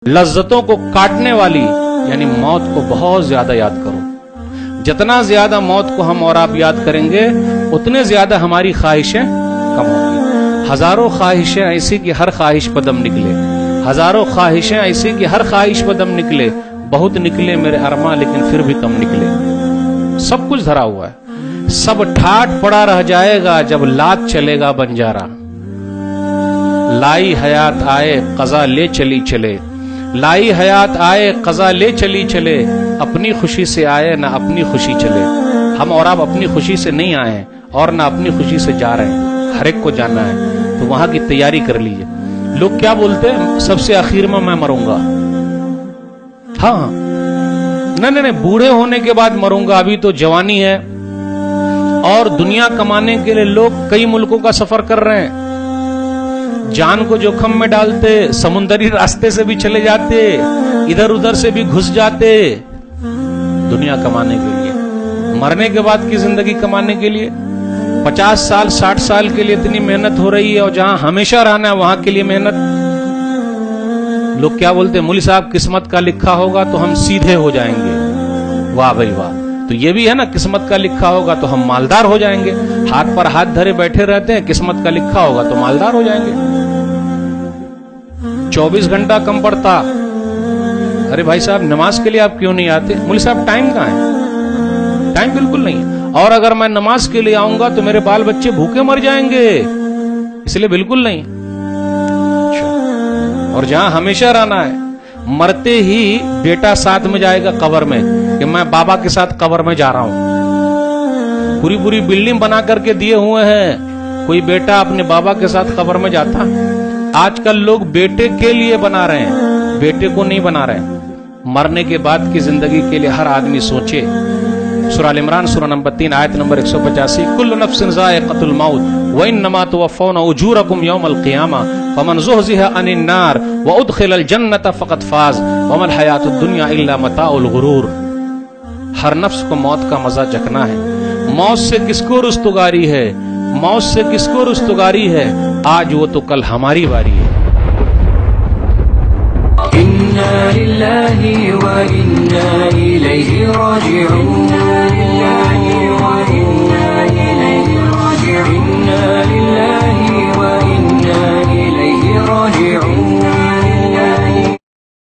लज्जतों को काटने वाली यानी मौत को बहुत ज्यादा याद करो। जितना ज्यादा मौत को हम और आप याद करेंगे उतने ज्यादा हमारी ख्वाहिशें कम होंगी। हजारों ख्वाहिशें ऐसी कि हर ख्वाहिश पर दम निकले, हजारों ख्वाहिशें ऐसी कि हर ख्वाहिश पर दम निकले। बहुत निकले मेरे अरमा लेकिन फिर भी कम निकले। सब कुछ धरा हुआ है, सब ठाट पड़ा रह जाएगा जब लात चलेगा बंजारा। लाई हयात आए कज़ा ले चली चले, लाई हयात आए कज़ा ले चली चले। अपनी खुशी से आए ना अपनी खुशी चले। हम और आप अपनी खुशी से नहीं आए और ना अपनी खुशी से जा रहे हैं। हर एक को जाना है तो वहां की तैयारी कर लीजिए। लोग क्या बोलते हैं, सबसे आखिर में मैं मरूंगा। हाँ नहीं, बूढ़े होने के बाद मरूंगा, अभी तो जवानी है। और दुनिया कमाने के लिए लोग कई मुल्कों का सफर कर रहे हैं, जान को जोखम में डालते, समुद्री रास्ते से भी चले जाते, इधर उधर से भी घुस जाते दुनिया कमाने के लिए। मरने के बाद की जिंदगी कमाने के लिए 50 साल 60 साल के लिए इतनी मेहनत हो रही है, और जहां हमेशा रहना है वहां के लिए मेहनत। लोग क्या बोलते हैं, मौलवी साहब किस्मत का लिखा होगा तो हम सीधे हो जाएंगे। वाह भाई वाह, तो ये भी है ना, किस्मत का लिखा होगा तो हम मालदार हो जाएंगे। हाथ पर हाथ धरे बैठे रहते हैं, किस्मत का लिखा होगा तो मालदार हो जाएंगे। 24 घंटा कम पड़ता। अरे भाई साहब नमाज के लिए आप क्यों नहीं आते? मौलवी साहब टाइम कहां है? टाइम बिल्कुल नहीं। और अगर मैं नमाज के लिए आऊंगा तो मेरे बाल बच्चे भूखे मर जाएंगे, इसलिए बिल्कुल नहीं। और जहां हमेशा रहना है, मरते ही बेटा साथ में जाएगा कब्र में कि मैं बाबा के साथ कब्र में जा रहा हूं। पूरी पूरी बिल्डिंग बना करके दिए हुए हैं, कोई बेटा अपने बाबा के साथ कब्र में जाता? आजकल लोग बेटे के लिए बना रहे हैं, बेटे को नहीं बना रहे हैं। मरने के बाद की जिंदगी के लिए हर आदमी सोचे। सूरह अल इमरान सूरह नंबर 3 आयत नंबर 185, कुल्लु नफ्सिन ज़ाइक़तुल मौत व इन्नमा तुवफ़्फ़ौना उजूरकुम यौमल क़ियामा फमन ज़ुहज़िहा अनिन नार व उदख़िलल जन्नत फ़क़द फ़ाज़ व मल हयातुद दुनिया इल्ला मताउल गुरूर। हर नफ्स को मौत का मजा चखना है। मौत से किसको रुस्तगारी है? मौत से किसको रुस्तगारी है? आज वो तो कल हमारी बारी है। इन्ना लिल्लाहि व इन्ना इलैहि राजिऊन।